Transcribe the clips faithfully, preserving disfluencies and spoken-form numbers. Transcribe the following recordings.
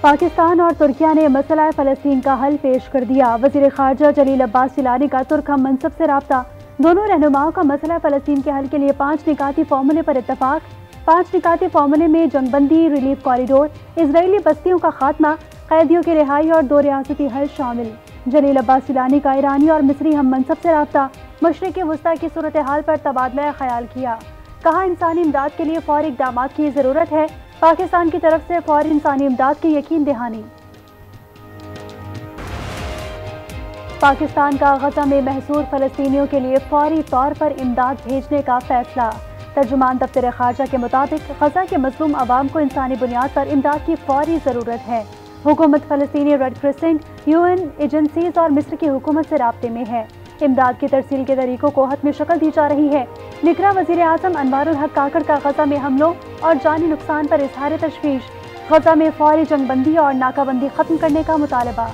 पाकिस्तान और तुर्किया ने मसला फ़लस्तीन का हल पेश कर दिया। वज़ीर ख़ारजा जलील अब्बास जिलानी का तुर्क हम मनसब से रब्ता। दोनों रहनुमाओं का मसला फ़लस्तीन के हल के लिए पाँच निकाती फार्मूले पर इत्तफाक। पाँच निकाती फार्मूले में जंगबंदी, रिलीफ कॉरिडोर, इसराइली बस्तियों का खात्मा, कैदियों की रिहाई और दो रियासती हल शामिल। जलील अब्बास जिलानी का ईरानी और मिस्री हम मनसब से रब्ता। मशरिक़ वस्ता की सूरत हाल पर तबादला ख्याल किया। कहा, इंसानी इमदाद के लिए फौरी इक़दाम की ज़रूरत है। पाकिस्तान की तरफ से फौरी इंसानी इमदाद की यकीन दहानी। पाकिस्तान का गजा में महसूर फ़लस्तीनियों के लिए फौरी तौर पर इमदाद भेजने का फैसला। तर्जुमान दफ्तर ख़ारजा के मुताबिक गजा के मज़लूम अवाम को इंसानी बुनियाद पर इमदाद की फौरी ज़रूरत है। हुकूमत फ़लस्तीनी red crescent, UN agencies और मिस्र की हुकूमत से राब्ते में है। इमदाद की तरसील के तरीकों को हतमी शक्ल दी जा रही है। निगरां वज़ीर आज़म अनवारुल हक काकड़ का गजा में हमलों और जानी नुकसान पर इजहार तशवीश। गजा में फौरी जंगबंदी और नाकाबंदी खत्म करने का मुतालबा।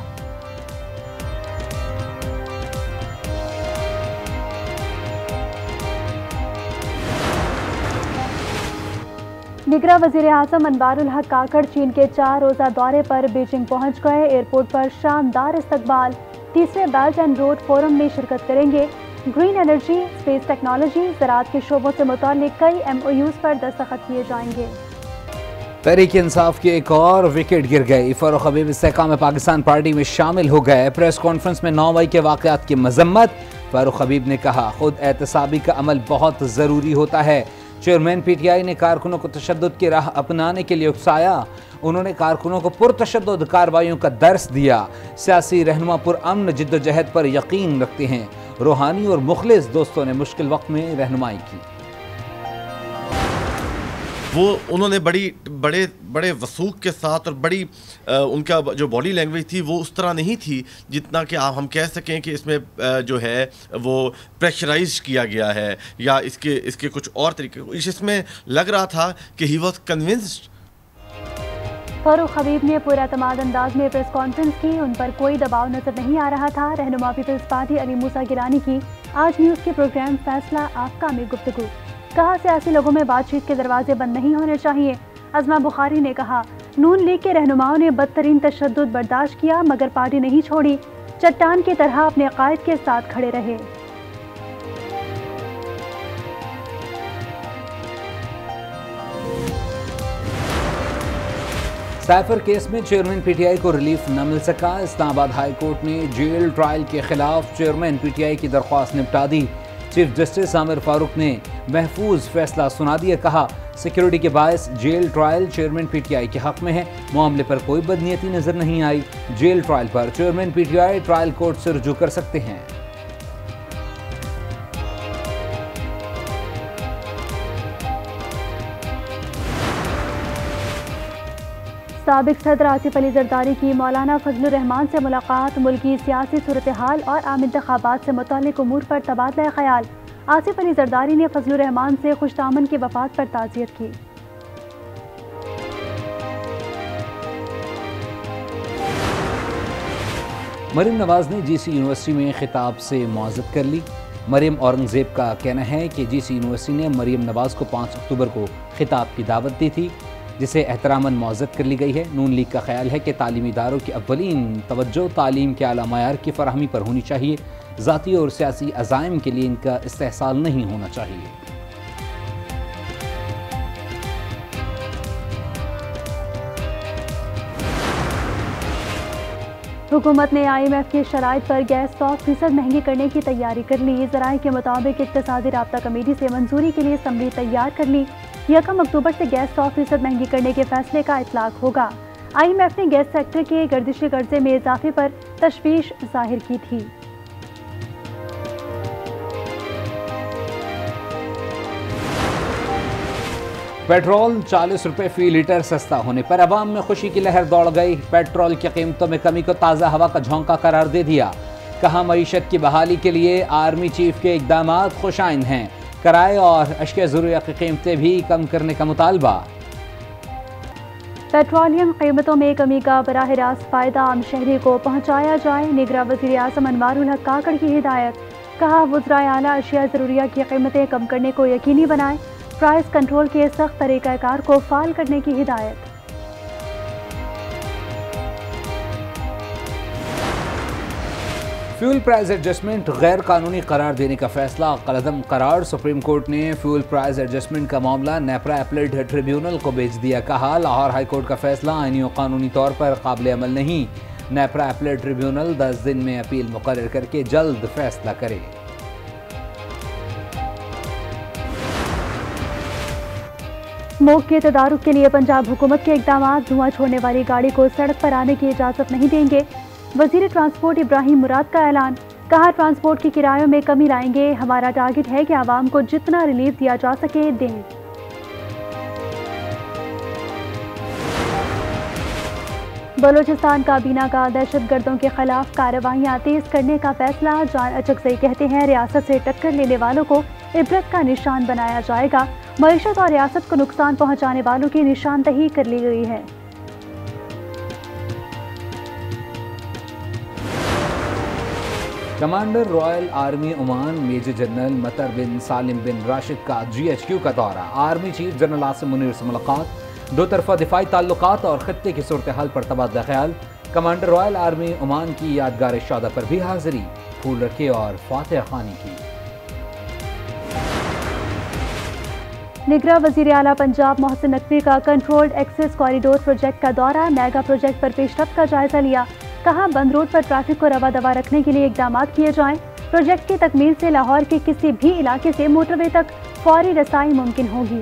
निगरां वज़ीर आज़म अनवारुल हक काकड़ चीन के चार रोज़ा दौरे पर बीजिंग पहुंच गए। एयरपोर्ट पर शानदार इस्तकबाल। तीसरे बेल्ट एंड रोड फोरम में शिरकत करेंगे। ग्रीन एनर्जी, स्पेस टेक्नोलॉजी, ज़राअत के शोबों से मुताल्लिक कई एम ओ यूज़ पर दस्तखत किए जाएंगे। तहरीक इंसाफ की एक और विकेट गिर गई। फारूक हबीब इस्तेकाम पाकिस्तान पार्टी में शामिल हो गए। प्रेस कॉन्फ्रेंस में नौ मई के वाक़यात की मजम्मत। फारूक हबीब ने कहा, खुद एहतसाबी का अमल बहुत ज़रूरी होता है। चेयरमैन पी टी आई ने कारकुनों को तशद्दुद की राह अपनाने के लिए उकसाया। उन्होंने कारकुनों को पुरतशद्दुद कार्रवाइयों का दर्स दिया। सियासी रहनुमा पुरअमन जिद्दोजहद पर यकीन रखते हैं। रूहानी और मुखलिस दोस्तों ने मुश्किल वक्त में रहनुमाई की। वो उन्होंने बड़ी बड़े बड़े वसूख के साथ और बड़ी आ, उनका जो बॉडी लैंग्वेज थी वो उस तरह नहीं थी जितना कि आप हम कह सकें कि इसमें आ, जो है वो प्रेशराइज किया गया है या इसके इसके कुछ और तरीके। इसमें लग रहा था कि he was convinced. Farooq Habib ने पूरा तमाद अंदाज में प्रेस कॉन्फ्रेंस की। उन पर कोई दबाव नजर नहीं आ रहा था। रहनुमा पीपल्स पार्टी अली मूसा गिलानी की आज न्यूज़ के प्रोग्राम फैसला आपका में गुफ्तगू। कहा, सियासी लोगों में बातचीत के दरवाजे बंद नहीं होने चाहिए। अज़मा बुखारी ने कहा, नून लीग के रहनुमाओं ने बदतरीन तशद्दुद बर्दाश्त किया मगर पार्टी नहीं छोड़ी। चट्टान की तरह अपने कायद के साथ खड़े रहे। साइफर केस में चेयरमैन पी टी आई को रिलीफ न मिल सका। इस्लामाबाद हाई कोर्ट ने जेल ट्रायल के खिलाफ चेयरमैन पी टी आई की दरख्वास्त निपटा दी। चीफ जस्टिस आमिर फारूक ने महफूज फैसला सुना दिया। कहा, सिक्योरिटी के बायस jail trial chairman P T I के हक में है। मामले पर कोई बदनीयती नजर नहीं आई। जेल ट्रायल पर chairman P T I trial court से रुजू कर सकते हैं। साबिक सदर आसिफ अली जरदारी की मौलाना फजलुर रहमान से मुलाकात। मुल्की सियासी सूरत हाल और आम इंतखाबात से मुताल्लिक उमूर पर तबादला ख्याल। आसिफ अली जरदारी ने फजलुर रहमान से खुशदामन की वफात पर ताज़ियत की। मरीम नवाज ने जी सी यूनिवर्सिटी में खिताब से मुआज़त कर ली। मरीम औरंगज़ेब का कहना है कि जी सी यूनिवर्सिटी ने मरीम नवाज को पाँच अक्टूबर को खिताब की दावत दी थी, जिसे एहतरामन मुआज़त कर ली गई है। नून लीग का ख्याल है कि तालीमी इदारों की अव्वलीन तवज्जो तालीम के आला मयार की फराहमी पर होनी चाहिए। ज़ाती और सियासी अज़ाइम के लिए इनका इस्तेहसाल नहीं होना चाहिए। हुकूमत ने आई एम एफ की शराइत पर गैस सौ फीसद महंगी करने की तैयारी कर ली। ज़राए के मुताबिक इक़्तिसादी राब्ता कमेटी से मंजूरी के लिए असम्बली तैयार कर ली। यकम अक्टूबर से गैस सौ फीसद महंगी करने के फैसले का इतलाक होगा। आई एम एफ ने गैस सेक्टर के गर्दिशी कर्जे में इजाफे पर तशवीश जाहिर की थी। पेट्रोल चालीस रुपये फी लीटर सस्ता होने पर अवाम में खुशी की लहर दौड़ गई। पेट्रोल की कीमतों में कमी को ताज़ा हवा का झोंका करार दे दिया। कहा, मईशत की बहाली के लिए आर्मी चीफ के इकदाम खुशाइंद हैं। किराए और अशिया ज़रूरियात की कीमतें भी कम करने का मुतालबा। पेट्रोलियम कीमतों में कमी का बराह रास्त फ़ायदा आम शहरी को पहुँचाया जाए। निगरां वज़ीर आज़म अनवारुल हक काकड़ की हिदायत। कहा, वज़राए आला अशिया ज़रूरियात की कीमतें कम करने को यकीनी बनाएं। प्राइस कंट्रोल के सख्त तरीक़ाकार को फ़ाल करने की हिदायत। फ्यूल प्राइस एडजस्टमेंट गैर कानूनी करार देने का फैसला कलअदम करार। सुप्रीम कोर्ट ने फ्यूल प्राइस एडजस्टमेंट का मामला नेपरा अपीलेट ट्रिब्यूनल को भेज दिया। कहा, लाहौर हाई कोर्ट का फैसला आईनी और कानूनी तौर पर काबिल अमल नहीं। नेपरा अपीलेट ट्रिब्यूनल दस दिन में अपील मुकर्रर करके जल्द फैसला करे। स्मोक के तदारुक के लिए पंजाब हुकूमत के इकदाम। धुआं छोड़ने वाली गाड़ी को सड़क पर आने की इजाजत नहीं देंगे। वजीर ट्रांसपोर्ट इब्राहिम मुराद का ऐलान। कहा, ट्रांसपोर्ट के किरायों में कमी लाएंगे। हमारा टारगेट है कि आवाम को जितना रिलीफ दिया जा सके दें। बलोचिस्तान काबीना का दहशतगर्दों के खिलाफ कार्रवाइयाँ तेज करने का फैसला। जान अचकज़ई कहते हैं, रियासत से टक्कर लेने वालों को इबरत का निशान बनाया जाएगा। मईशत और रियासत को नुकसान पहुँचाने वालों की निशानदही कर ली गई है। Commander royal army Oman major general Matar bin सालिम बिन राशिद का जी एच क्यू का दौरा। Army chief general Asim Munir से मुलाकात। दो तरफा दिफाई ताल्लुकात और खत्ते की सूरत हाल पर तबादला ख्याल। कमांडर रॉयल आर्मी ओमान की यादगार शादा पर भी हाजिरी। फूल रखे और फातिहा खानी की। निगरां वजीर आला पंजाब मोहसिन नकवी का कंट्रोल्ड एक्सेस कॉरिडोर प्रोजेक्ट का दौरा। मेगा प्रोजेक्ट पर पेशरफ्त का जायजा लिया। कहा, बंद रोड पर ट्रैफिक को रवा दवा रखने के लिए इकदाम किए जाएं। प्रोजेक्ट की तकमील से लाहौर के किसी भी इलाके से मोटरवे तक फौरी रसाई मुमकिन होगी।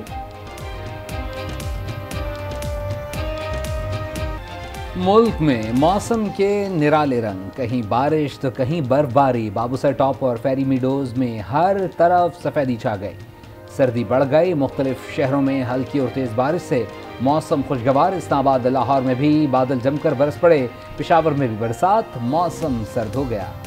मुल्क में मौसम के निराले रंग, कहीं बारिश तो कहीं बर्फबारी। बाबूसर टॉप और फेरी मीडोज में हर तरफ सफेदी छा गई। सर्दी बढ़ गई। मुख्तलिफ शहरों में हल्की और तेज़ बारिश से मौसम खुशगवार। इस्लामाबाद लाहौर में भी बादल जमकर बरस पड़े। पेशावर में भी बरसात। मौसम सर्द हो गया।